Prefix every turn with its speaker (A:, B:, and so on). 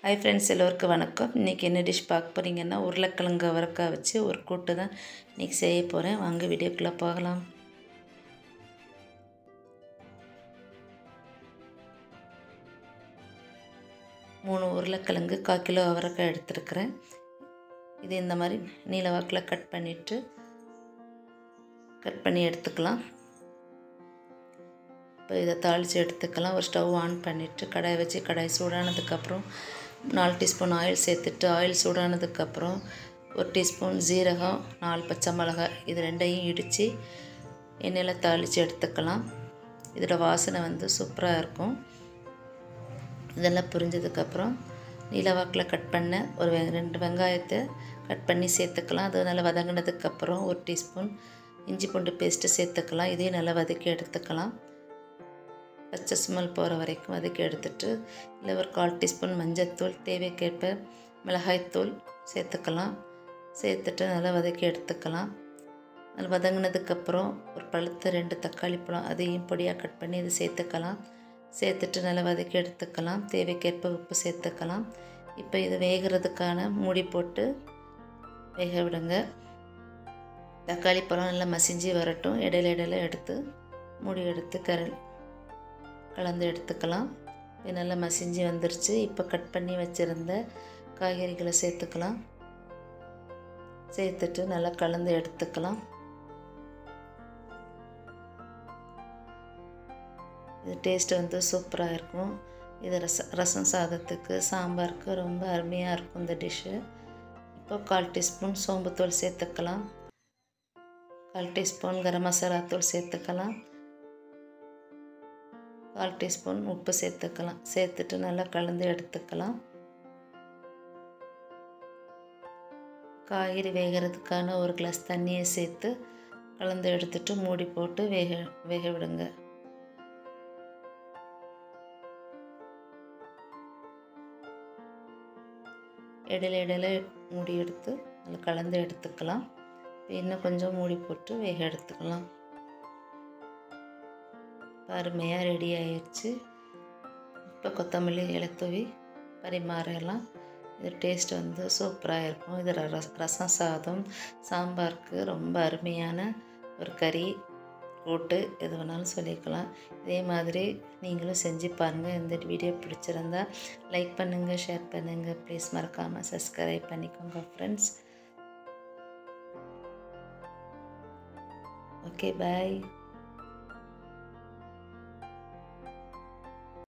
A: Hi friends, எல்லோருக்கும் வணக்கம். இன்றைக்கி என்ன டிஷ் பார்க்க போகிறீங்கன்னா, உருளைக்கிழங்கு அவரைக்காய் வச்சு ஒரு கூட்டு தான் இன்றைக்கி செய்ய போகிறேன். வாங்க வீடியோக்குள்ளே போகலாம். மூணு உருளைக்கிழங்கு 1/4 கிலோ அவரைக்காய் எடுத்துருக்கிறேன். இது இந்த மாதிரி நீல வாக்கில் கட் பண்ணி எடுத்துக்கலாம். இப்போ இதை தாளித்து எடுத்துக்கலாம். ஒரு ஸ்டவ் ஆன் பண்ணிவிட்டு கடாயை வச்சு கடாய் சூடானதுக்கப்புறம் 4 டீஸ்பூன் ஆயில் சேர்த்துட்டு ஆயில் சூடானதுக்கப்புறம் 1 டீஸ்பூன் ஜீரகம், 4 பச்சை மிளகாய் இது ரெண்டையும் இடித்து எண்ணெயில் தாளித்து எடுத்துக்கலாம். இதோட வாசனை சூப்பராக இருக்கும். இதெல்லாம் புரிஞ்சதுக்கப்புறம் நீலவாக்கில் கட் பண்ண ஒரு 2 வெங்காயத்தை கட் பண்ணி சேர்த்துக்கலாம். அது நல்லா வதங்கினதுக்கப்புறம் 1 டீஸ்பூன் இஞ்சி பூண்டு பேஸ்ட்டு சேர்த்துக்கலாம். இதையும் நல்லா வதக்கி எடுத்துக்கலாம். பச்சை ஸ்மெல் போகிற வரைக்கும் வதக்கி எடுத்துட்டு இல்லை ஒரு 1/4 டீஸ்பூன் மஞ்சள்தூள், தேவைக்கேற்ப மிளகாய்த்தூள் சேர்த்துக்கலாம். சேர்த்துட்டு நல்லா வதக்கி எடுத்துக்கலாம். நல்லா வதங்கினதுக்கப்புறம் ஒரு பழுத்த 2 தக்காளி பழம் அதையும் பொடியாக கட் பண்ணி இது சேர்த்துக்கலாம். சேர்த்துட்டு நல்லா வதக்கி எடுத்துக்கலாம். தேவைக்கேற்ப உப்பு சேர்த்துக்கலாம். இப்போ இது வேகிறதுக்கான மூடி போட்டு வேக விடுங்க. தக்காளி பழம் நல்லா மசிஞ்சு வரட்டும். இடையில எடுத்து மூடி எடுத்து கலந்து எடுத்துக்கலாம். இது நல்லா மசிஞ்சு வந்துருச்சு. இப்போ கட் பண்ணி வச்சுருந்த காய்கறிகளை சேர்த்துக்கலாம். சேர்த்துட்டு நல்லா கலந்து எடுத்துக்கலாம். இது டேஸ்ட்டு சூப்பராக இருக்கும். இது ரசம் சாதத்துக்கு, சாம்பாருக்கு ரொம்ப அருமையாக இருக்கும் இந்த டிஷ்ஷு. இப்போ 1/4 டீஸ்பூன் சோம்புத்தூள் சேர்த்துக்கலாம். 1/4 டீஸ்பூன் கரம் மசாலா தூள் சேர்த்துக்கலாம். 1/4 டீஸ்பூன் உப்பு சேர்த்துக்கலாம். சேர்த்துட்டு நல்லா கலந்து எடுத்துக்கலாம். காய்கறி வேகிறதுக்கான ஒரு கிளாஸ் தண்ணியை சேர்த்து கலந்து எடுத்துட்டு மூடி போட்டு வேக விடுங்க. இடையில மூடி எடுத்து நல்லா கலந்து எடுத்துக்கலாம். இன்னும் கொஞ்சம் மூடி போட்டு வேக எடுத்துக்கலாம். அருமையாக ரெடி ஆயிடுச்சு. இப்போ கொத்தமல்லி இலை தூவி பரிமாறலாம். இது டேஸ்ட் சூப்பராக இருக்கும். இது ரசம் சாதம், சாம்பாருக்கு ரொம்ப அருமையான ஒரு கறி கூட்டு எது வேணாலும் சொல்லிக்கலாம். இதே மாதிரி நீங்களும் செஞ்சு பாருங்கள். இந்த வீடியோ பிடிச்சிருந்தா லைக் பண்ணுங்கள், ஷேர் பண்ணுங்கள். ப்ளீஸ் மறக்காமல் சப்ஸ்கிரைப் பண்ணிக்கோங்க ஃப்ரெண்ட்ஸ். ஓகே, பாய்.